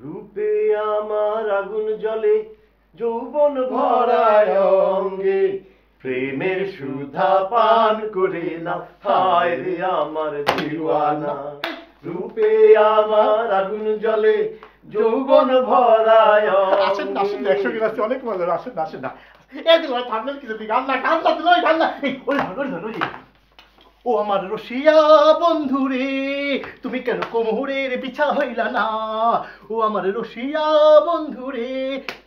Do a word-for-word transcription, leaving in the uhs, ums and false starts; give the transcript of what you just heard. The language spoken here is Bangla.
রূপে আমার আগুন জ্বলে, যৌবন ভরায় অঙ্গে, প্রেমের সুধা পান করে না, হায় রে আমার দিওয়ানা। রূপে আমার আগুন জ্বলে, যৌবন ভরায় আসেন না, আসেন না, একসঙ্গে নাচতে অনেক মজা। আসেন না, আসেন না। এই দিল থামলেন কিছু দিকে, গান না, গান না দিল, গান না। এই ওই ধর, ওই ধর, ওই যে। ও আমার রসিয়া বন্ধু রে, তুমি কেন কোমরের পিছা হইলা না? ও আমার রসিয়া বন্ধু রে,